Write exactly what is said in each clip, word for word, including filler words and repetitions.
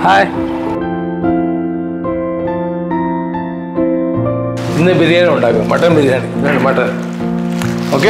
Hi. ഇന്ന് ബിരിയാണി ഉണ്ടാക്കും, mutton biryani. ഇതാണ് മട്ടൻ. ഓക്കെ.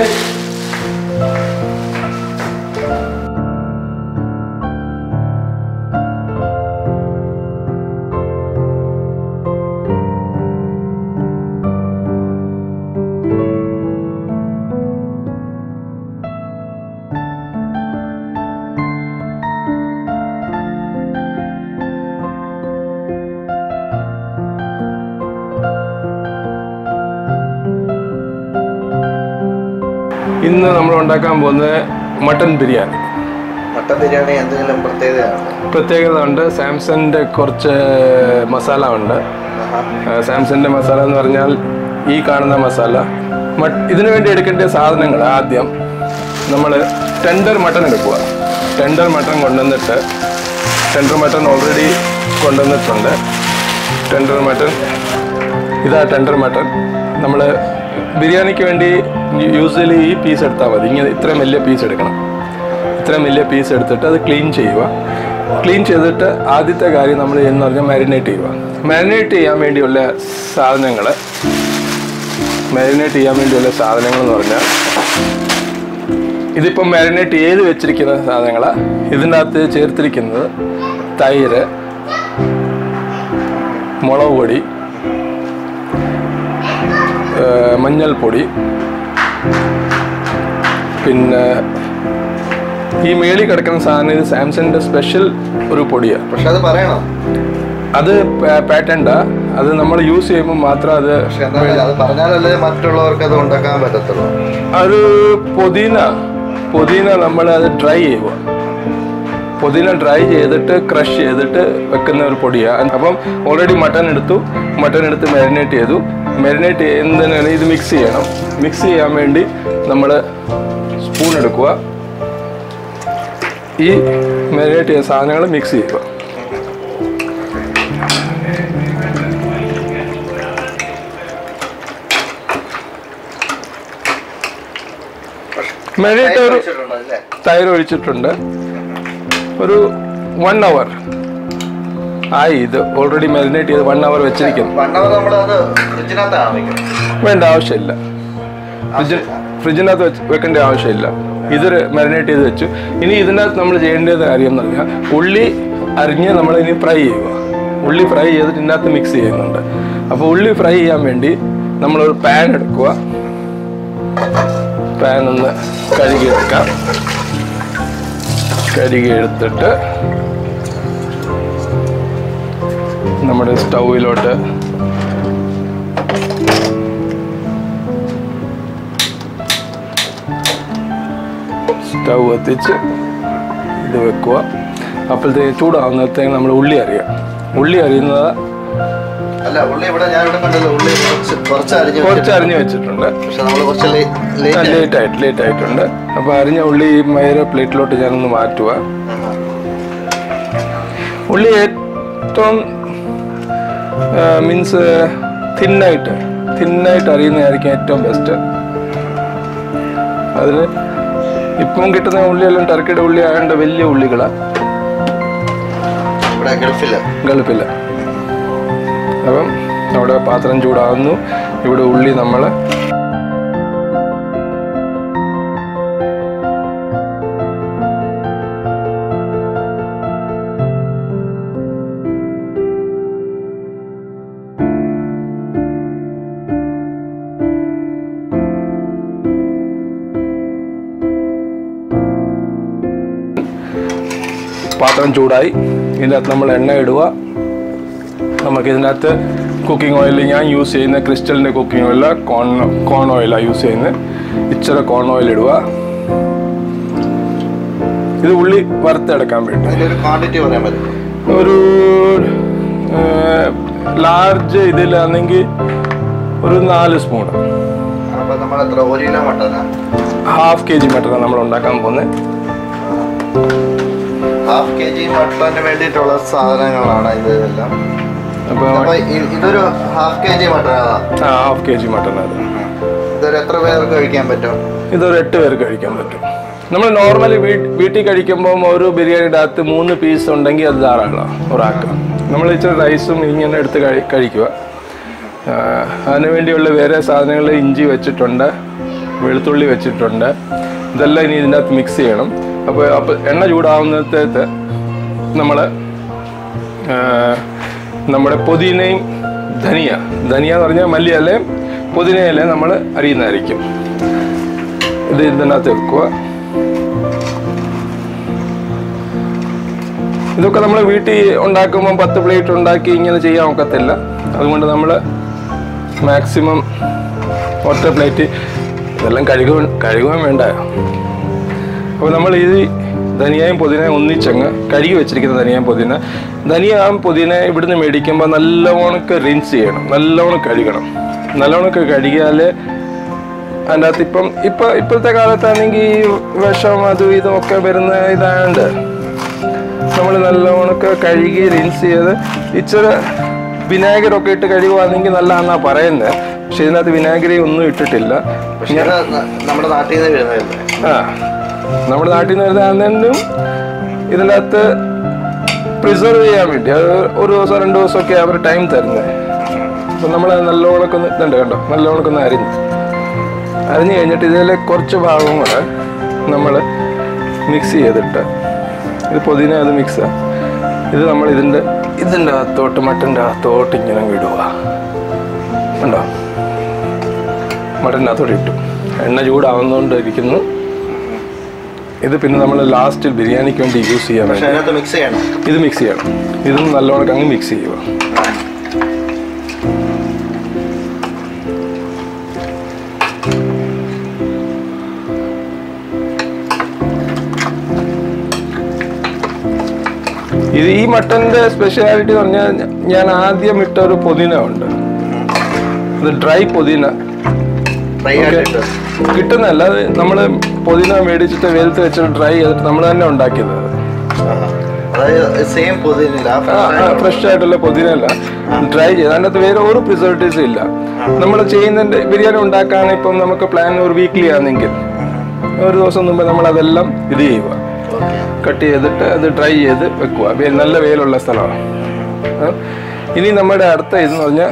ഇന്ന് നമ്മൾ ഉണ്ടാക്കാൻ പോകുന്നത് മട്ടൻ ബിരിയാണി. മട്ടൻ ബിരിയാണി എന്തെങ്കിലും പ്രത്യേകതയാണ്? പ്രത്യേകത ഉണ്ട്. സാംസങ്ങിൻ്റെ കുറച്ച് മസാല ഉണ്ട്. സാംസങ്ങിൻ്റെ മസാല എന്ന് പറഞ്ഞാൽ ഈ കാണുന്ന മസാല. ഇതിനു വേണ്ടി എടുക്കേണ്ട സാധനങ്ങൾ ആദ്യം നമ്മൾ ടെൻഡർ മട്ടൺ എടുക്കുക. ടെൻഡർ മട്ടൺ കൊണ്ടുവന്നിട്ട് ടെൻഡർ മട്ടൺ ഓൾറെഡി കൊണ്ടുവന്നിട്ടുണ്ട്. ടെൻഡർ മട്ടൺ ഇതാ ടെൻഡർ മട്ടൺ. നമ്മൾ ബിരിയാണിക്ക് വേണ്ടി യൂസ്വലി ഈ പീസ് എടുത്താൽ മതി. ഇങ്ങനെ ഇത്രയും വലിയ പീസ് എടുക്കണം. ഇത്രയും വലിയ പീസ് എടുത്തിട്ട് അത് ക്ലീൻ ചെയ്യുക. ക്ലീൻ ചെയ്തിട്ട് ആദ്യത്തെ കാര്യം നമ്മൾ എന്ന് പറഞ്ഞാൽ മാരിനേറ്റ് ചെയ്യുക. മാരിനേറ്റ് ചെയ്യാൻ വേണ്ടിയുള്ള സാധനങ്ങൾ മാരിനേറ്റ് ചെയ്യാൻ വേണ്ടിയുള്ള സാധനങ്ങൾ എന്ന് പറഞ്ഞാൽ ഇതിപ്പം മാരിനേറ്റ് ചെയ്ത് വെച്ചിരിക്കുന്ന സാധനങ്ങളാണ്. ഇതിൻ്റെ അകത്ത് ചേർത്തിരിക്കുന്നത് തൈര്, മുളക് പൊടി, മഞ്ഞൾപ്പൊടി, പിന്നെ ഈ മേളിൽ കിടക്കുന്ന സാധനം ഇത് സാംസങ്ങിൻ്റെ സ്പെഷ്യൽ ഒരു പൊടിയാണ്. പക്ഷെ അത് പറയണം, അത് പാറ്റന്റാ. അത് നമ്മൾ യൂസ് ചെയ്യുമ്പോൾ മാത്രം അത് പറഞ്ഞാലല്ലേ മറ്റുള്ളവർക്ക് അത് ഉണ്ടാക്കാൻ പറ്റത്തുള്ളൂ. അത് പുതിന പുതിന നമ്മൾ അത് ഡ്രൈ ചെയ്യുക. പുതിന ഡ്രൈ ചെയ്തിട്ട് ക്രഷ് ചെയ്തിട്ട് വെക്കുന്ന ഒരു പൊടിയാണ്. അപ്പം ഓൾറെഡി മട്ടൺ എടുത്തു. മട്ടൺ എടുത്ത് മാരിനേറ്റ് ചെയ്തു. മാരിനേറ്റ് ചെയ്യുന്നതിനാണ് ഇത് മിക്സ് ചെയ്യണം. മിക്സ് ചെയ്യാൻ വേണ്ടി നമ്മൾ സ്പൂൺ എടുക്കുക. ഈ മാരിനേറ്റ് ചെയ്ത സാധനങ്ങൾ മിക്സ് ചെയ്യുക. മാരിനേറ്റ് ഒരു തൈര് ഒഴിച്ചിട്ടുണ്ട്. ഒരു വൺ അവർ ആയി. ഇത് ഓൾറെഡി മാരിനേറ്റ് ചെയ്ത് വൺ അവർ വെച്ചിരിക്കുന്നു. വേണ്ട ആവശ്യമില്ല. ഫ്രിഡ്ജ് ഫ്രിഡ്ജിനകത്ത് വെച്ച് വെക്കേണ്ട ആവശ്യമില്ല. ഇതൊരു മാരിനേറ്റ് ചെയ്ത് വെച്ചു. ഇനി ഇതിനകത്ത് നമ്മൾ ചെയ്യേണ്ടത് കാര്യം എന്ന് പറഞ്ഞാൽ ഉള്ളി അരിഞ്ഞ് നമ്മൾ ഇനി ഫ്രൈ ചെയ്യുക. ഉള്ളി ഫ്രൈ ചെയ്തിട്ട് ഇതിനകത്ത് മിക്സ് ചെയ്യുന്നുണ്ട്. അപ്പോൾ ഉള്ളി ഫ്രൈ ചെയ്യാൻ വേണ്ടി നമ്മളൊരു പാൻ എടുക്കുക. പാൻ ഒന്ന് കഴുകിയെടുക്കാം. കഴുകി എടുത്തിട്ട് നമ്മുടെ സ്റ്റൗവിലോട്ട് സ്റ്റൗ എത്തിച്ച് ഇത് വെക്കുക. അപ്പോഴത്തേക്ക് ചൂടാവുന്നത്തേക്ക് നമ്മൾ ഉള്ളി അരിയാം. ഉള്ളി അരിയുന്നത് കുറച്ച് അരിഞ്ഞ് വെച്ചിട്ടുണ്ട്. ലേറ്റ് ആയിട്ട് ലേറ്റ് ആയിട്ടുണ്ട്. അപ്പോൾ അരിഞ്ഞ ഉള്ളി മൈര പ്ലേറ്റിലോട്ട് ഞാനൊന്ന് മാറ്റുക. ഉള്ളി ഏറ്റവും മീൻസ് തിന്നായിട്ട് തിന്നായിട്ട് അറിയുന്നതായിരിക്കും ഏറ്റവും ബെസ്റ്റ്. അതിന് ഇപ്പം കിട്ടുന്ന ഉള്ളിയെല്ലാം ടർക്കിയുടെ ഉള്ളി ആയതുകൊണ്ട് വലിയ ഉള്ളികളാണ്. ഗൾഫില്ല. അപ്പം അവിടെ പാത്രം ചൂടാകുന്നു. ഇവിടെ ഉള്ളി നമ്മൾ പാത്രം ചൂടായി. ഇതിനകത്ത് നമ്മൾ എണ്ണ ഇടുക. നമുക്ക് ഇതിനകത്ത് കുക്കിംഗ് ഓയിൽ ഞാൻ യൂസ് ചെയ്യുന്ന ക്രിസ്റ്റലിൻ്റെ കുക്കിംഗ് ഓയില കോൺ കോൺ ഓയിലാണ് യൂസ് ചെയ്യുന്നത്. ഇച്ചിരി കോൺ ഓയിൽ ഇടുക. ഇത് ഉള്ളി വറുത്തെടുക്കാൻ വേണ്ടി ഒരു ലാർജ് ഇതിലാണെങ്കിൽ ഒരു നാല് സ്പൂൺ. ഹാഫ് കെ ജി മട്ടനാണ് നമ്മൾ ഉണ്ടാക്കാൻ പോകുന്നത്. ഹാഫ് കെ ജി മട്ടണിന് വേണ്ടിയിട്ടുള്ള സാധനങ്ങളാണ് ഇതെല്ലാം. ഇതൊരു ഹാഫ് കെ ജി മട്ടനാണ്. ഹാഫ് കെ ജി മട്ടനാണ്. ഇതൊരു എത്ര പേർക്ക് കഴിക്കാൻ പറ്റും? ഇതൊരു എട്ട് പേർക്ക് കഴിക്കാൻ പറ്റും. നമ്മൾ നോർമലി വീട്ടിൽ കഴിക്കുമ്പോൾ ഒരു ബിരിയാണിയുടെ അകത്ത് മൂന്ന് പീസ് ഉണ്ടെങ്കിൽ അത് ധാരാളം ഒരാൾക്ക്. നമ്മൾ ഇച്ചിരി റൈസും ഇങ്ങനെ എടുത്ത് കഴി കഴിക്കുക. അതിനു വേണ്ടിയുള്ള വേറെ സാധനങ്ങൾ ഇഞ്ചി വെച്ചിട്ടുണ്ട്, വെളുത്തുള്ളി വെച്ചിട്ടുണ്ട്. ഇതെല്ലാം ഇനി ഇതിൻ്റെ അകത്ത് മിക്സ് ചെയ്യണം. അപ്പോൾ അപ്പോൾ എണ്ണ ചൂടാവുന്നത്തേക്ക് നമ്മൾ നമ്മുടെ പുതിനയും ധനിയ ധനിയ എന്ന് പറഞ്ഞാൽ മല്ലിയിലയും പുതിനയിലയും നമ്മൾ അരിയുന്നതായിരിക്കും. ഇത് ഇതിനകത്ത് വെക്കുക. ഇതൊക്കെ നമ്മൾ വീട്ടിൽ ഉണ്ടാക്കുമ്പോൾ പത്ത് പ്ലേറ്റ് ഉണ്ടാക്കി ഇങ്ങനെ ചെയ്യാൻ ഒക്കത്തില്ല. അതുകൊണ്ട് നമ്മൾ മാക്സിമം ഒറ്റ പ്ലേറ്റ് ഇതെല്ലാം കഴുകുക കഴുകുവാൻ വേണ്ട. അപ്പോൾ നമ്മൾ ഈ ധനിയയും പുതിനയും ഒന്നിച്ചങ്ങ് കഴുകി വെച്ചിരിക്കുന്ന ധനിയയും പുതിന ധനിയയും പുതിന ഇവിടുന്ന് മേടിക്കുമ്പോൾ നല്ലവണ്ണക്ക് റിൻസ് ചെയ്യണം, നല്ലവണ്ണം കഴുകണം. നല്ലവണ്ണക്ക് കഴുകിയാൽ അതിൻ്റെ അകത്ത് ഇപ്പം ഇപ്പം ഇപ്പോഴത്തെ കാലത്താണെങ്കിൽ വിഷം അതും ഇതും ഒക്കെ വരുന്ന ഇതാണ്ട് നമ്മൾ നല്ലവണ്ണക്ക് കഴുകി റിൻസ് ചെയ്ത് ഇച്ചിരി വിനാഗിരൊക്കെ ഇട്ട് കഴുകുവാണെങ്കിൽ നല്ലതാണെന്നാണ് പറയുന്നത്. പക്ഷെ ഇതിനകത്ത് വിനാഗിരി ഒന്നും ഇട്ടിട്ടില്ല. നമ്മുടെ നാട്ടിൽ നിന്ന് വരുന്നതല്ലേ? ആ, നമ്മുടെ നാട്ടിൽ നിന്ന് വരുന്നതാണെന്നും ഇതിൻ്റെ അകത്ത് പ്രിസർവ് ചെയ്യാൻ വേണ്ടി അത് ഒരു ദിവസം രണ്ട് ദിവസമൊക്കെ അവർ ടൈം തരുന്നത്. അപ്പം നമ്മൾ നല്ലവണ്ണക്കൊന്ന് ഇതുണ്ട് കണ്ടോ, നല്ലവണ്ണക്കൊന്ന് അരിഞ്ഞ് അരിഞ്ഞ് കഴിഞ്ഞിട്ട് ഇതിലെ കുറച്ച് ഭാഗം കൂടെ നമ്മൾ മിക്സ് ചെയ്തിട്ട് ഇത് പുതിന അത് മിക്സാണ്. ഇത് നമ്മൾ ഇതിൻ്റെ ഇതിൻ്റെ അകത്തോട്ട് മട്ടൻ്റെ അകത്തോട്ട് ഇങ്ങനെ വിടുക. ഉണ്ടോ, മട്ടൻ്റെ അകത്തോട്ട് ഇട്ടു. എണ്ണ ചൂടാവുന്നതുകൊണ്ടിരിക്കുന്നു. ഇത് പിന്നെ നമ്മൾ ലാസ്റ്റ് ബിരിയാണിക്ക് വേണ്ടി യൂസ് ചെയ്യാൻ വേണ്ടി ഇത് മിക്സ് ചെയ്യണം. ഇതും നല്ലോണം അങ്ങ് മിക്സ് ചെയ്യുക. ഇത് ഈ മട്ടൻ്റെ സ്പെഷ്യാലിറ്റി എന്ന് പറഞ്ഞാൽ ഞാൻ ആദ്യം ഇട്ട ഒരു പുതിന ഉണ്ട്. ഇത് ഡ്രൈ പുതിന കിട്ടുന്നതല്ല, അത് നമ്മൾ പുതിന മേടിച്ചിട്ട് വെയിലത്ത് വെച്ചിട്ട് ഡ്രൈ ചെയ്തിട്ട് നമ്മൾ തന്നെ ഉണ്ടാക്കിയത്. ഫ്രഷ് ആയിട്ടുള്ള പുതിനല്ല, ഡ്രൈ ചെയ്ത് അതിൻ്റെ അകത്ത് വേറെ ഒരു പ്രിസർവേറ്റീവ്സും ഇല്ല. നമ്മൾ ചെയ്യുന്നതിൻ്റെ ബിരിയാണി ഉണ്ടാക്കാൻ ഇപ്പം നമുക്ക് പ്ലാൻ ഒരു വീക്ക്ലി ആണെങ്കിൽ ഒരു ദിവസം മുമ്പ് നമ്മൾ അതെല്ലാം ഇത് ചെയ്യുക, കട്ട് ചെയ്തിട്ട് അത് ഡ്രൈ ചെയ്ത് വെക്കുക. നല്ല വെയിലുള്ള സ്ഥലമാണ്. ഇനി നമ്മുടെ അടുത്ത ഇതെന്ന് പറഞ്ഞാൽ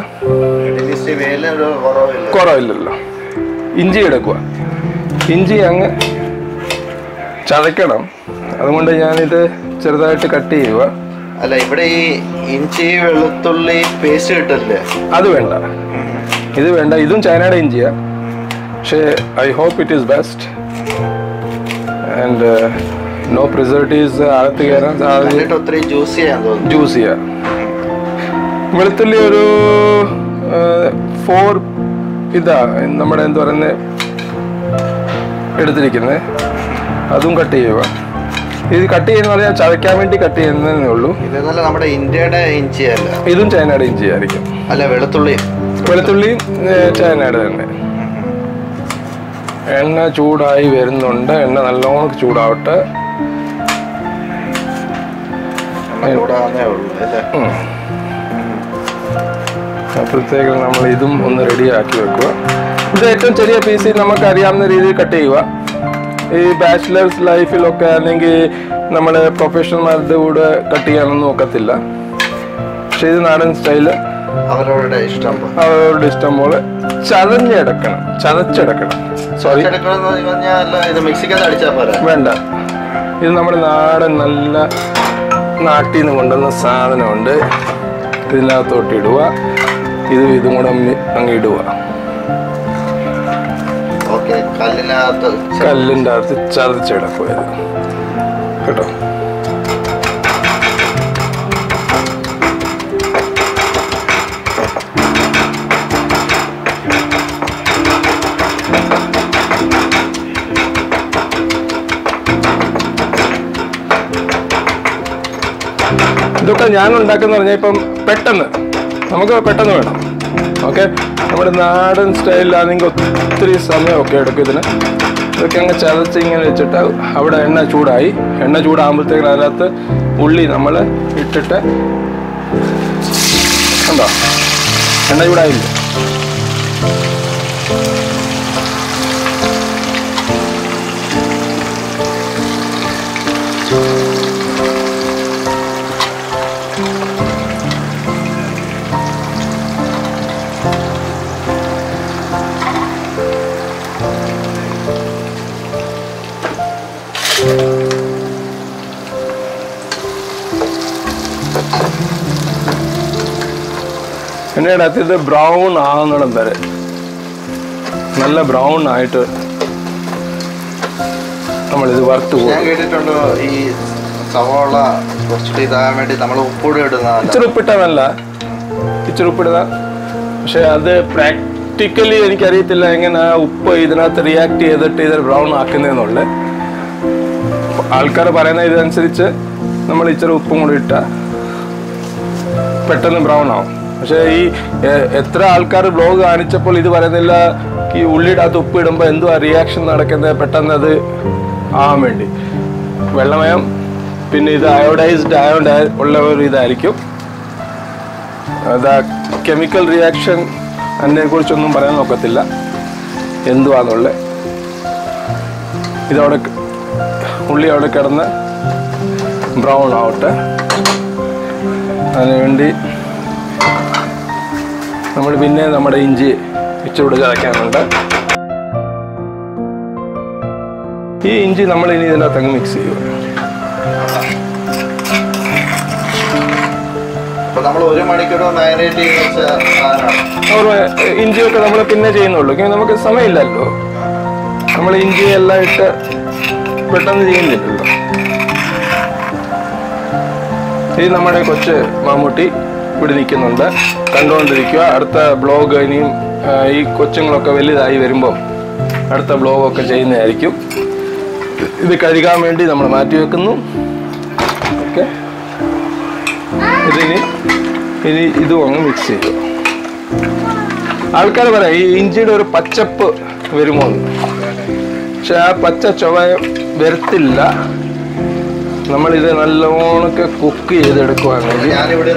കുറവില്ലല്ലോ, ഇഞ്ചി എടുക്കുക. ഇഞ്ചി അങ്ങ് ചതയ്ക്കണം. അതുകൊണ്ട് ഞാനിത് ചെറുതായിട്ട് കട്ട് ചെയ്യുക. അല്ല, ഇവിടെ ഈ ഇഞ്ചി വെളുത്തുള്ളി പേസ്റ്റ് കിട്ടില്ലേ? അത് വേണ്ട, ഇത് വേണ്ട. ഇതും ചൈനയുടെ ഇഞ്ചിയാ, പക്ഷേ I hope it is best and no preservatives അകത്ത് കയറാൻ ഒത്തിരി ജ്യൂസ് ചെയ്യാൻ ജ്യൂസ് ചെയ്യാം. വെളുത്തുള്ളി ഒരു ഫോർ ഇതാ നമ്മുടെ എന്താ പറയുന്നത് എടുത്തിരിക്കുന്നത്, അതും കട്ട് ചെയ്യുക. ഇത് കട്ട് ചെയ്യുന്ന പറഞ്ഞാൽ ചതയ്ക്കാൻ വേണ്ടി കട്ട് ചെയ്യുന്നതേ ഉള്ളൂ. ഇതല്ല നമ്മുടെ ഇന്ത്യയുടെ ഇഞ്ചിയല്ല, ഇതും ചൈനയുടെ ഇഞ്ചി ആയിരിക്കും. അല്ല, വെളുത്തുള്ളി വെളുത്തുള്ളിയും ചൈനയുടെ തന്നെ. എണ്ണ ചൂടായി വരുന്നുണ്ട്. എണ്ണ നല്ലോണം ചൂടാവട്ടെ. അപ്പോഴത്തേക്കും നമ്മൾ ഇതും ഒന്ന് റെഡിയാക്കി വെക്കുക. ഇത് ഏറ്റവും ചെറിയ പീസിൽ നമുക്ക് അറിയാവുന്ന രീതിയിൽ കട്ട് ചെയ്യുക. ഈ ബാച്ചിലേഴ്സ് ലൈഫിലൊക്കെ അല്ലെങ്കിൽ നമ്മൾ പ്രൊഫഷണൽമാരുടെ കൂടെ കട്ട് ചെയ്യാനൊന്നും ഒക്കത്തില്ല. പക്ഷെ ഇത് നാടൻ സ്റ്റൈല് അവരവരുടെ ഇഷ്ടം അവരവരുടെ ഇഷ്ടം പോലെ ചതഞ്ഞെടുക്കണം, ചതച്ചെടുക്കണം. സോറി, വേണ്ട. ഇത് നമ്മുടെ നാടൻ നല്ല നാട്ടിൽ നിന്ന് കൊണ്ടുവന്ന സാധനമുണ്ട്. ഇതിനകത്തോട്ട് ഇടുക. ഇത് ഇതും കൂടെ അങ്ങ് ഇടുക. കല്ലിൻ്റെ അകത്ത് ചതച്ചെടുക്കുക ഇത് കേട്ടോ. ഇതൊക്കെ ഞാൻ ഉണ്ടാക്കുന്ന പറഞ്ഞാൽ ഇപ്പം പെട്ടെന്ന് നമുക്ക് പെട്ടെന്ന് വേണം. ഓക്കെ, നമ്മുടെ നാടൻ സ്റ്റൈലിലാണെങ്കിൽ ഒത്തിരി സമയമൊക്കെ എടുക്കും ഇതിന്. ഇതൊക്കെ അങ്ങ് ചതച്ച് ഇങ്ങനെ വെച്ചിട്ട് അവിടെ എണ്ണ ചൂടായി. എണ്ണ ചൂടാകുമ്പോഴത്തേക്കും അതിനകത്ത് ഉള്ളി നമ്മൾ ഇട്ടിട്ട് ഉണ്ടോ, എണ്ണ ചൂടായില്ല. പിന്നെ ഇത് ബ്രൗൺ ആകുന്നിടം വരെ നല്ല ബ്രൗൺ ആയിട്ട് നമ്മളിത് വറുത്ത് പോകും. ഞാൻ കേട്ടിട്ടുണ്ട് ഈ സവോള കുറച്ചുകൂടി ഇതാകാൻ വേണ്ടി നമ്മൾ ഉപ്പൂടി ഇടുന്ന ഇച്ചിരി ഉപ്പിട്ടതല്ല, ഇച്ചിരി ഉപ്പിടുക. പക്ഷെ അത് പ്രാക്ടിക്കലി എനിക്കറിയത്തില്ല എങ്ങനെ ആ ഉപ്പ് ഇതിനകത്ത് റിയാക്ട് ചെയ്തിട്ട് ഇത് ബ്രൗൺ ആക്കുന്നതെന്നുള്ളത്. ആൾക്കാർ പറയുന്ന ഇതനുസരിച്ച് നമ്മൾ ഇച്ചിരി ഉപ്പും കൂടി ഇട്ടാൽ പെട്ടെന്ന് ബ്രൗൺ ആവും. പക്ഷേ ഈ എത്ര ആൾക്കാർ ബ്ലോഗ് കാണിച്ചപ്പോൾ ഇത് പറയുന്നില്ല ഈ ഉള്ളിയിടകത്ത് ഉപ്പ് ഇടുമ്പോൾ എന്തുവാ റിയാക്ഷൻ നടക്കുന്നത് പെട്ടെന്ന് അത് ആവാൻ വേണ്ടി. വെള്ളമയം പിന്നെ ഇത് അയോഡൈസ്ഡ് ആയോണ്ട് ഉള്ള ഒരു ഇതായിരിക്കും. അത് കെമിക്കൽ റിയാക്ഷൻ അതിനെക്കുറിച്ചൊന്നും പറയാൻ നോക്കത്തില്ല എന്തുവാന്നുള്ളത്. ഇതവിടെ ഉള്ളി അവിടെ കിടന്ന് ബ്രൗൺ ആവട്ടെ. അതിനുവേണ്ടി നമ്മൾ പിന്നെ നമ്മുടെ ഇഞ്ചി ഇച്ചിരി ചതയ്ക്കാനുണ്ട്. ഈ ഇഞ്ചി നമ്മൾ ഇനി ഇതിനകത്ത് അങ്ങ് മിക്സ് ചെയ്യുക. നമ്മൾ ഒരു മണിക്കൂർ മാരിനേറ്റ് ചെയ്ത് ഇഞ്ചിയൊക്കെ നമ്മൾ പിന്നെ ചെയ്യുന്നുള്ളൂ. നമുക്ക് സമയമില്ലല്ലോ, നമ്മൾ ഇഞ്ചി എല്ലാം ഇട്ട് പെട്ടെന്ന് ചെയ്യുന്നില്ലല്ലോ. ഇത് നമ്മുടെ കൊച്ച് മാമ്മൂട്ടി ഇവിടെ നിൽക്കുന്നുണ്ട്, കണ്ടുകൊണ്ടിരിക്കുക. അടുത്ത ബ്ലോഗ് ഇനിയും ഈ കൊച്ചുങ്ങളൊക്കെ വലുതായി വരുമ്പോൾ അടുത്ത ബ്ലോഗൊക്കെ ചെയ്യുന്നതായിരിക്കും. ഇത് കഴുകാൻ വേണ്ടി നമ്മൾ മാറ്റി വെക്കുന്നു. ഓക്കെ, ഇതിനി ഇനി ഇതും അങ്ങ് മിക്സ് ചെയ്തു. ആൾക്കാർ പറയാം ഈ ഇഞ്ചിയുടെ ഒരു പച്ചപ്പ് വരുമോ എന്ന്. പക്ഷെ ആ പച്ച ചുവ വരത്തില്ല. നമ്മളിത് നല്ലോണൊക്കെ കുക്ക് ചെയ്തെടുക്കുവാണെങ്കിൽ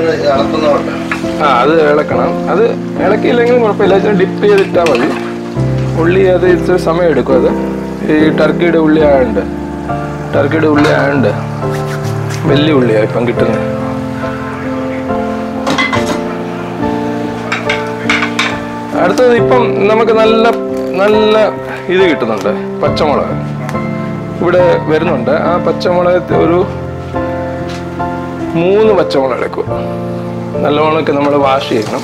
ആ അത് ഇളക്കണം. അത് ഇളക്കിയില്ലെങ്കിലും കുഴപ്പമില്ല, ഡിപ്പ് ചെയ്തിട്ടാൽ മതി. ഉള്ളി അത് ഇച്ചിരി സമയം എടുക്കും. അത് ഈ ടർക്കിയുടെ ഉള്ളി ആയുണ്ട്, ടർക്കിയുടെ ഉള്ളി ആയുണ്ട് വലിയ ഉള്ളിയാണ് ഇപ്പം കിട്ടുന്നത്. അടുത്തത് ഇപ്പം നമുക്ക് നല്ല നല്ല ഇത് കിട്ടുന്നുണ്ട്, പച്ചമുളക് ഇവിടെ വരുന്നുണ്ട്. ആ പച്ചമുളക് ഒരു മൂന്ന് പച്ചമുളക് എടുക്കുക. നല്ലോണമൊക്കെ നമ്മൾ വാഷ് ചെയ്യണം.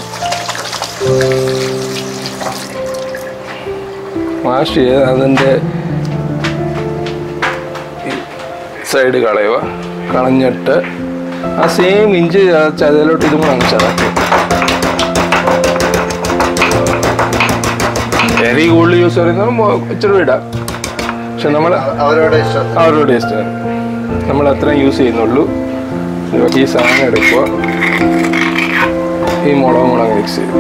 വാഷ് ചെയ്ത് അതിൻ്റെ സൈഡ് കളയുക. കളഞ്ഞിട്ട് ആ സെയിം ഇഞ്ചി ചതയിലോട്ട് ഇതും കൂടെ അങ്ങ് ചതക്കും. എരി കൂടുതൽ യൂസ് ചെയ്യുന്നത് ഇച്ചിരി ഇടാം, പക്ഷെ നമ്മൾ അവരുടെ ടേസ്റ്റ് നമ്മൾ അത്രയും യൂസ് ചെയ്യുന്നുള്ളൂ. ഈ സാധനം എടുക്കുക, ഈ മുളകും കൂടെ മിക്സ് ചെയ്യും.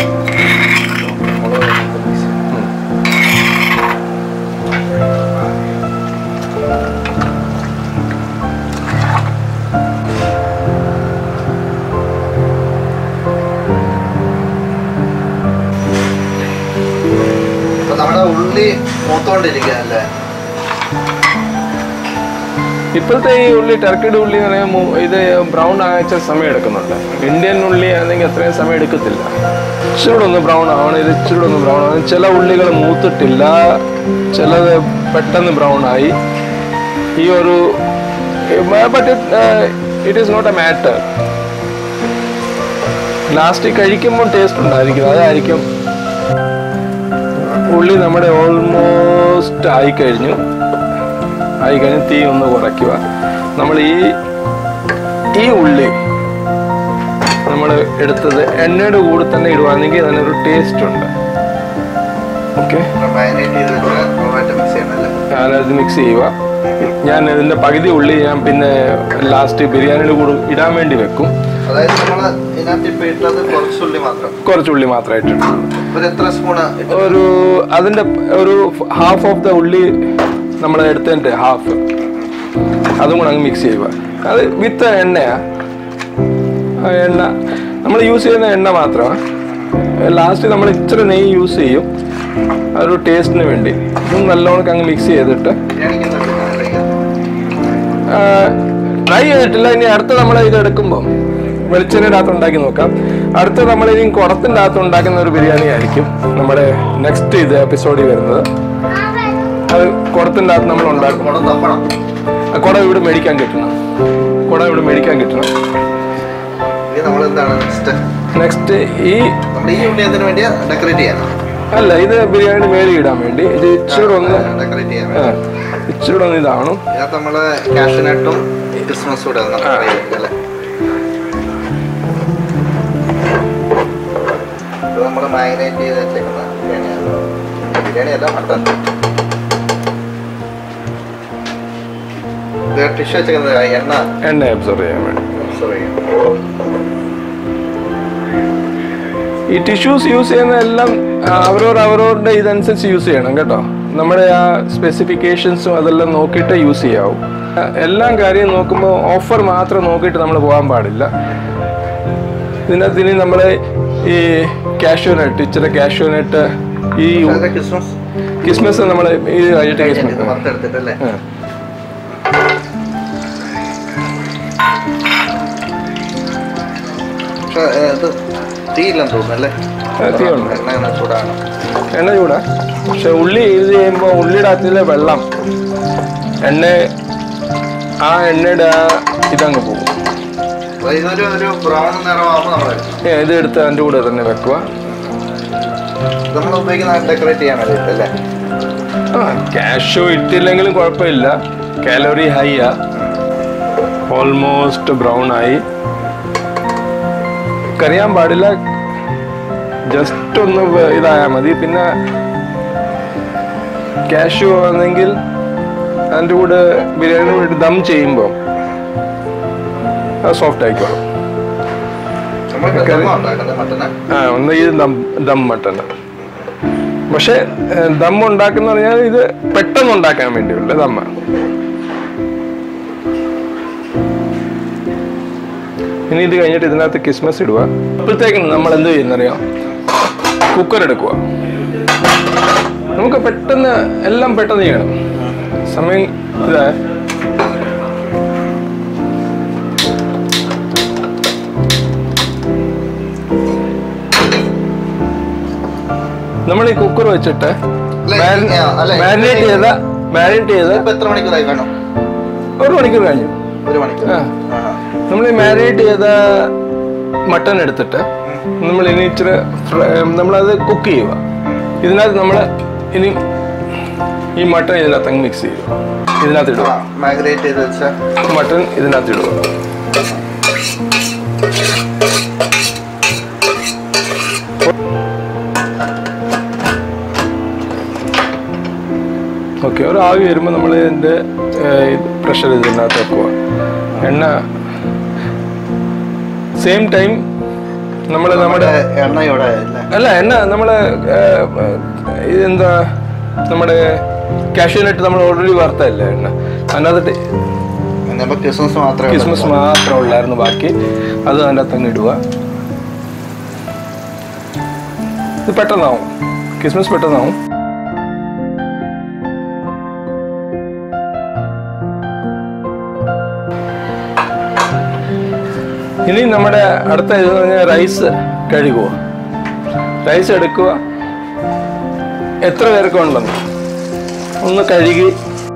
നമ്മുടെ ഉള്ളി മൂത്തോണ്ടിരിക്കുകയല്ലേ ഇപ്പോഴത്തെ ഈ ഉള്ളി, ടർക്കിയുടെ ഉള്ളി എന്ന് പറയുമ്പോൾ ഇത് ബ്രൗൺ ആഴ്ച സമയം എടുക്കുന്നുണ്ട്. ഇന്ത്യൻ ഉള്ളി ആണെങ്കിൽ അത്രയും സമയം എടുക്കത്തില്ല. ഇച്ചിരി ഒന്ന് ബ്രൗൺ ആവണം. ഇത് ഇച്ചിരി ഒന്ന് ബ്രൗൺ ആവണം. ചില ഉള്ളികൾ മൂത്തിട്ടില്ല, ചിലത് പെട്ടെന്ന് ബ്രൗൺ ആയി. ഈ ഒരു but it is not a matter. Last കഴിക്കുമ്പോൾ ടേസ്റ്റ് ഉണ്ടായിരിക്കും, അതായിരിക്കും. ഉള്ളി നമ്മുടെ ഓൾമോസ്റ്റ് ആയിക്കഴിഞ്ഞു. ആയിക്കഴിഞ്ഞ് തീ ഒന്ന് കുറയ്ക്കുക. നമ്മൾ ഈ ഈ ഉള്ളി നമ്മൾ എടുത്തത് എണ്ണയുടെ കൂടെ തന്നെ ഇടുവാണെങ്കിൽ അതിനൊരു ടേസ്റ്റ് ഉണ്ട്. ഓക്കെ, ഞാനത് മിക്സ് ചെയ്യുക. ഞാൻ ഇതിൻ്റെ പകുതി ഉള്ളി ഞാൻ പിന്നെ ലാസ്റ്റ് ബിരിയാണിയുടെ കൂടെ ഇടാൻ വേണ്ടി വെക്കും. കുറച്ചുള്ളി മാത്രമായിട്ട് ഒരു അതിൻ്റെ ഒരു ഹാഫ് ഓഫ് ദ ഉള്ളി നമ്മൾ എടുത്തതിൻ്റെ ഹാഫ് അതും കൂടെ അങ്ങ് മിക്സ് ചെയ്യുക. അത് വിത്ത് എണ്ണയാ, എണ്ണ നമ്മൾ യൂസ് ചെയ്യുന്ന എണ്ണ മാത്രമാണ്. ലാസ്റ്റ് നമ്മൾ ഇച്ചിരി നെയ്യ് യൂസ് ചെയ്യും ഒരു ടേസ്റ്റിന് വേണ്ടി. ഇതും നല്ലോണം അങ്ങ് മിക്സ് ചെയ്തിട്ട് ട്രൈ ചെയ്തിട്ടില്ല. ഇനി അടുത്ത നമ്മൾ ഇത് എടുക്കുമ്പോൾ വെളിച്ചെണ്ണയുടെ അകത്ത് ഉണ്ടാക്കി നോക്കാം. അടുത്ത നമ്മൾ ഇനി കുടത്തിൻ്റെ അകത്ത് ഉണ്ടാക്കുന്ന ഒരു ബിരിയാണി ആയിരിക്കും നമ്മുടെ നെക്സ്റ്റ് ഇത് എപ്പിസോഡിൽ വരുന്നത്. അത് കുടത്തിൻ്റെ അകത്ത് നമ്മൾ ഉണ്ടാക്കും. കുട ഇവിടെ മേടിക്കാൻ കിട്ടണം. കുട ഇവിടെ മേടിക്കാൻ കിട്ടണം. നെക്സ്റ്റ് ഈ അല്ല, ഇത് ബിരിയാണി മേലെ ഇടാൻ വേണ്ടി ഇത് ഇച്ചിരി ഒന്ന് ഇച്ചിരി ഒന്ന് ഇതാണ്. എണ്ണ അബ്സോർവ് ചെയ്യാൻ വേണ്ടി ഈ ടിഷ്യൂസ് യൂസ് ചെയ്യുന്ന എല്ലാം അവരോർ അവരവരുടെ ഇതനുസരിച്ച് യൂസ് ചെയ്യണം കേട്ടോ. നമ്മുടെ ആ സ്പെസിഫിക്കേഷൻസും അതെല്ലാം നോക്കിയിട്ട് യൂസ് ചെയ്യാവും. എല്ലാം കാര്യം നോക്കുമ്പോൾ ഓഫർ മാത്രം നോക്കിയിട്ട് നമ്മൾ പോകാൻ പാടില്ല. ഇതിനകത്ത് ഇനി നമ്മൾ ഈ കാഷ്യൂനട്ട്, ഇച്ചിരി കാഷ്യൂനട്ട്, ഈ കിസ്മസ് നമ്മൾ ഈ കഴിഞ്ഞിട്ട് കിസ്മസ് എണ്ണ ചൂടാ. പക്ഷെ ഉള്ളി ഇത് ചെയ്യുമ്പോൾ ഉള്ളിയുടെ അകത്തിലെ വെള്ളം എണ്ണ ആ എണ്ണയുടെ ഇതങ്ങ് പോകും. ഇത് എടുത്ത് അതിൻ്റെ കൂടെ തന്നെ വെക്കുക. ആ കാഷ്യൂ ഇട്ടില്ലെങ്കിലും കുഴപ്പമില്ല. കാലറി ഹൈ ആ, ഓൾമോസ്റ്റ് ബ്രൗൺ ആയി. കരിയാൻ പാടില്ല, ജസ്റ്റ് ഒന്ന് ഇതായാൽ മതി. പിന്നെ കാഷ്യൂ ആണെങ്കിൽ അതിൻ്റെ കൂടെ ബിരിയാണി കൂടി ദം ചെയ്യുമ്പോൾ അത് സോഫ്റ്റ് ആയിക്കോളും. ആ ഒന്ന് ഈ ദം ദം മട്ടൺ. പക്ഷെ ദം ഉണ്ടാക്കുന്ന പറഞ്ഞാൽ ഇത് പെട്ടെന്ന് ഉണ്ടാക്കാൻ വേണ്ടിയുള്ള ദമ്മ. ഇനി ഇത് കഴിഞ്ഞിട്ട് ഇതിനകത്ത് കിസ്മസ് ഇടുക. അപ്പോഴത്തേക്കും നമ്മൾ എന്ത് ചെയ്യുന്നറിയാം, കുക്കർ എടുക്കുക. നമുക്ക് പെട്ടെന്ന് എല്ലാം പെട്ടെന്ന് ചെയ്യണം. സമയം ഇതാ നമ്മൾ ഈ കുക്കർ വെച്ചിട്ട് മാരിനേറ്റ് ചെയ്ത മാരിനേറ്റ് ചെയ്ത് ഒരു മണിക്കൂർ കഴിഞ്ഞു. നമ്മൾ ഈ മാരിനേറ്റ് ചെയ്ത മട്ടൺ എടുത്തിട്ട് നമ്മൾ ഇനി ഇച്ചിരി നമ്മളത് കുക്ക് ചെയ്യുക. ഇതിനകത്ത് നമ്മൾ ഇനി ഈ മട്ടൺ ഇതിനകത്ത് അങ്ങ് മിക്സ് ചെയ്യുക. ഇതിനകത്ത് ഇടുക. മാരിനേറ്റ് ചെയ്ത് വെച്ച മട്ടൺ ഇതിനകത്ത് ഇടുക. ഓക്കെ, ഒരു ആവി വരുമ്പോൾ നമ്മൾ ഇതിൻ്റെ പ്രഷർ ഇതിനകത്ത് വെക്കുക. എണ്ണ സെയിം ടൈം നമ്മൾ നമ്മുടെ എണ്ണയോടെ അല്ല എണ്ണ നമ്മൾ ഇതെന്താ നമ്മുടെ കാഷ്യൂനട്ട് നമ്മൾ ഓൾറെഡി വറുത്തല്ലേ എണ്ണ, അതിനകത്ത് കിസ്മസ് മാത്രമേ കിസ്മസ് മാത്രമേ ഉള്ളായിരുന്നു. ബാക്കി അത് അതിൻ്റെ അകത്ത് അങ്ങ് ഇടുക. ഇത് പെട്ടെന്നാവും, കിസ്മസ് പെട്ടെന്നാവും. ഇനി നമ്മുടെ അടുത്ത ഇത് പറഞ്ഞാൽ റൈസ് കഴുകുക. റൈസ് എടുക്കുക. എത്ര പേർക്ക് ഉണ്ടെന്ന് ഒന്ന് കഴുകി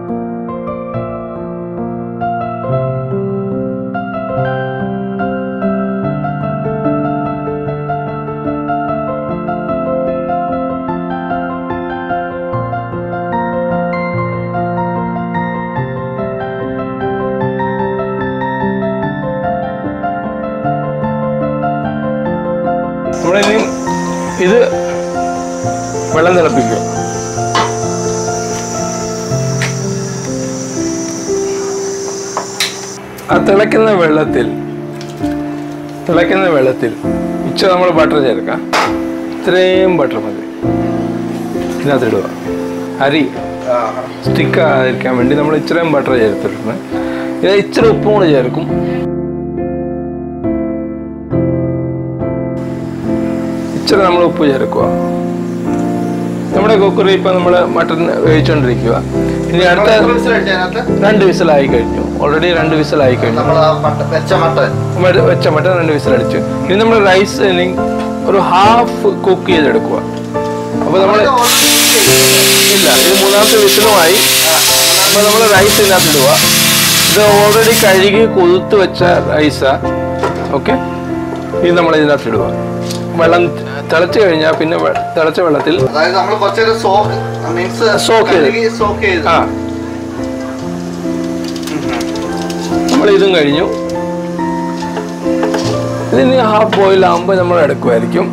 നമ്മളിനി ഇത് വെള്ളം തിളപ്പിക്കുക. ആ തിളയ്ക്കുന്ന വെള്ളത്തിൽ തിളയ്ക്കുന്ന വെള്ളത്തിൽ ഇച്ച നമ്മൾ ബട്ടർ ചേർക്കാം. ഇത്രയും ബട്ടർ മതി. ഇതിനകത്ത് ഇടുക. അരി സ്റ്റിക്ക് ആയിരിക്കാൻ വേണ്ടി നമ്മൾ ഇത്രയും ബട്ടർ ചേർത്തിട്ടുണ്ട്. ഇത് ഇച്ചിരി ഉപ്പും കൂടെ ചേർക്കും. ഇച്ചിരി നമ്മൾ ഉപ്പ് ചേർക്കുക. നമ്മുടെ കുക്കറി ഇപ്പം നമ്മൾ മട്ടൺ വേവിച്ചുകൊണ്ടിരിക്കുക. ഇനി അടുത്ത രണ്ട് വിസിലായി കഴിഞ്ഞു. ഓൾറെഡി രണ്ട് വിസിലായി കഴിഞ്ഞു. വെച്ച മട്ടൻ രണ്ട് വിസിലടിച്ചു. ഇനി നമ്മൾ റൈസ് ഇനി ഒരു ഹാഫ് കുക്ക് ചെയ്തെടുക്കുക. അപ്പോൾ നമ്മൾ ഇല്ല, ഇത് മൂന്നാമത്തെ വിസിലുമായി. അപ്പോൾ നമ്മൾ റൈസ് ഇതിനകത്ത് ഇടുക. ഇത് ഓൾറെഡി കഴുകി കൊതുത്ത് വെച്ച റൈസാ. ഓക്കെ, ഇത് നമ്മൾ ഇതിനകത്ത് ഇടുക. വെള്ളം തിളച്ചു കഴിഞ്ഞാൽ പിന്നെ തിളച്ച വെള്ളത്തിൽ സോക്ക് ചെയ്ത് ആ നമ്മൾ ഇതും കഴിഞ്ഞു. ഇതിന് ഹാഫ് ബോയിൽ ആകുമ്പോൾ നമ്മൾ എടുക്കുമായിരിക്കും.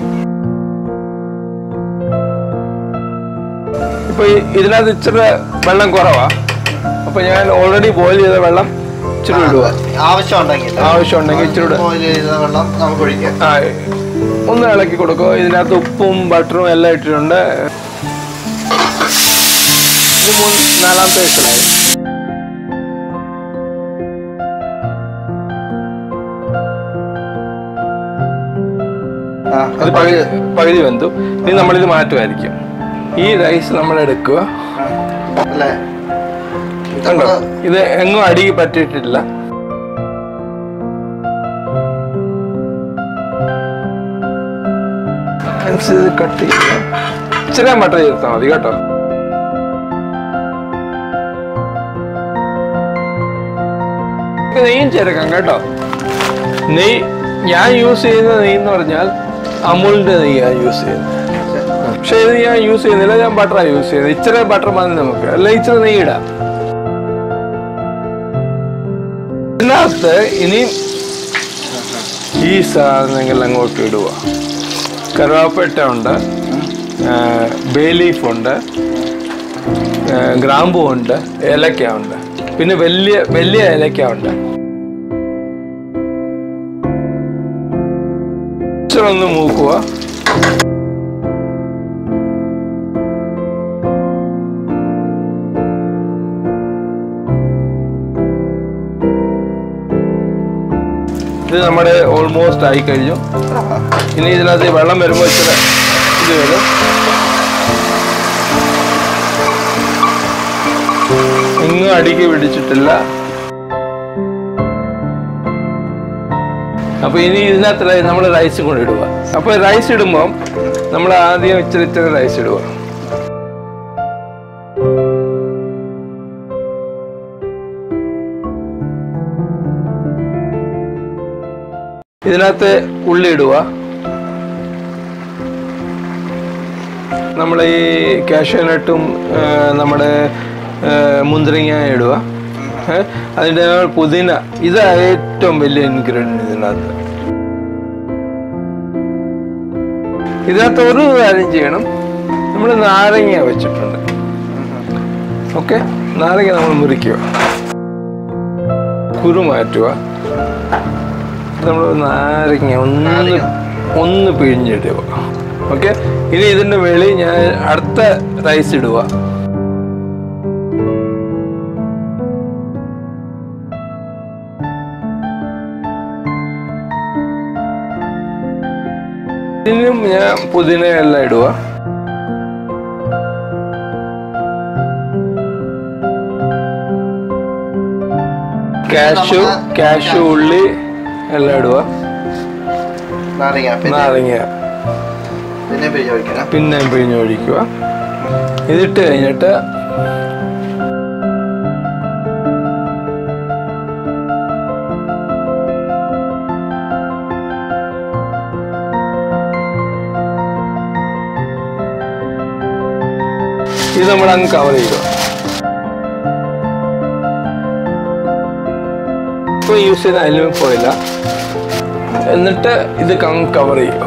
ഇപ്പൊ ഇതിനകത്ത് ഇച്ചിരി വെള്ളം കുറവാ. അപ്പൊ ഞാൻ ഓൾറെഡി ബോയിൽ ചെയ്ത വെള്ളം ഇച്ചിരി ഇടുക. ആവശ്യമുണ്ടെങ്കിൽ ആവശ്യമുണ്ടെങ്കിൽ ഇച്ചിരി ആ ഒന്ന് ഇളക്കി കൊടുക്കുക. ഇതിനകത്ത് ഉപ്പും ബട്ടറും എല്ലാം ഇട്ടിട്ടുണ്ട്. ഇത് മൂന്ന് നാലാമത്തെ വിസിലായി. അത് പകുതി പകുതി വെന്തു. ഇനി നമ്മളിത് മാറ്റുമായിരിക്കും. ഈ റൈസ് നമ്മൾ എടുക്കുക. കണ്ടോ, ഇത് എങ്ങും അടി പറ്റിയിട്ടില്ല. കട്ട് ചെയ്യുക. ഇച്ചിരി മട്ടർ ചേർത്താൽ മതി കേട്ടോ. നെയ്യും ചേർക്കാം കേട്ടോ. നെയ്യ് ഞാൻ യൂസ് ചെയ്യുന്ന നെയ്യ് എന്ന് പറഞ്ഞാൽ അമൂലിന്റെ നെയ്യാണ് യൂസ് ചെയ്യുന്നത്. പക്ഷെ ഇത് ഞാൻ യൂസ് ചെയ്യുന്നില്ല, ഞാൻ ബട്ടറാണ് യൂസ് ചെയ്യുന്നത്. ഇച്ചിരി ബട്ടർ മതി നമുക്ക്, അല്ല ഇച്ചിരി നെയ്യ് ഇടാം. ഇതിനകത്ത് ഇനി ഈ സാധനങ്ങൾ അങ്ങോട്ട് ഇടുക. കറുവാപ്പട്ട ഉണ്ട്, ബേ ലീഫ് ഉണ്ട്, ഗ്രാമ്പൂ ഉണ്ട്, ഏലക്ക ഉണ്ട്, പിന്നെ വലിയ വലിയ ഏലക്ക ഉണ്ട്. ഒന്ന് മൂക്കുക. ഇത് നമ്മുടെ ഓൾമോസ്റ്റ് ആയി കഴിഞ്ഞു. ഇനി ഇതിനകത്ത് വെള്ളം വരുമ്പോൾ ഇച്ചിരി ഇത് വരും. എങ്ങും അടിക്ക് പിടിച്ചിട്ടില്ല. അപ്പൊ ഇനി ഇതിനകത്ത് നമ്മൾ റൈസ് കൊണ്ട് ഇടുക. അപ്പൊ റൈസ് ഇടുമ്പോൾ നമ്മൾ ആദ്യം ഇച്ചിരി ഇച്ചിരി റൈസ് ഇടുക. ഇതിനകത്ത് ഉള്ളി ഇടുക. നമ്മുടെ ഈ കാഷ്യൂനട്ടും നമ്മുടെ മുന്തിരിങ്ങ ഇടുക. അതിൻ്റെ പുതിന, ഇത് ഏറ്റവും വലിയ ഇൻഗ്രീഡിയൻറ്റ് ഇതിനകത്ത്. ഇതിനകത്ത് ഒരു കാര്യം ചെയ്യണം, നമ്മൾ നാരങ്ങ വെച്ചിട്ടുണ്ട്. ഓക്കെ, നാരങ്ങ നമ്മൾ മുറിക്കുക, കുരു മാറ്റുക. നമ്മൾ നാരങ്ങ ഒന്ന് ഒന്ന് പിഴിഞ്ഞിടുക. ഓക്കെ, ഇനി ഇതിൻ്റെ വെളി ഞാൻ അടുത്ത റൈസ് ഇടുക. ഇതിനും ഞാൻ പുതിനയെല്ലാം ഇടുക. കാഷ്യൂ കാഷ്യൂ ഉള്ളി എല്ലാം ഇടുക. നാരങ്ങ പിന്നെ പിഴിഞ്ഞൊഴിക്കുക. ഇതിട്ട് കഴിഞ്ഞിട്ട് ഇത് നമ്മൾ അങ്ങ് കവർ ചെയ്യുക. ഇപ്പോൾ യൂസ് ചെയ്യുന്ന അലുമിനിയം ഫോയില. എന്നിട്ട് ഇത് കവർ ചെയ്യുക.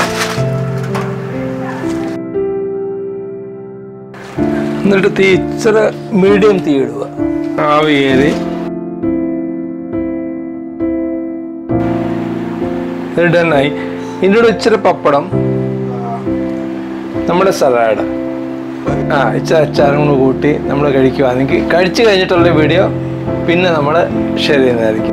എന്നിട്ട് തീ ഇച്ചിരി മീഡിയം തീ ഇടുക. ആവി കയറി ഡണ്ണായി. ഇതിൻ്റെ കൂടെ ഇച്ചിരി പപ്പടം, നമ്മുടെ സലാഡ്, ആ ഇച്ചിരി അച്ചാറും കൂടി കൂട്ടി നമ്മൾ കഴിക്കുകയാണെങ്കിൽ കഴിച്ചു കഴിഞ്ഞിട്ടുള്ള വീഡിയോ പിന്നെ നമ്മൾ ഷെയർ ചെയ്യുന്നതായിരിക്കും.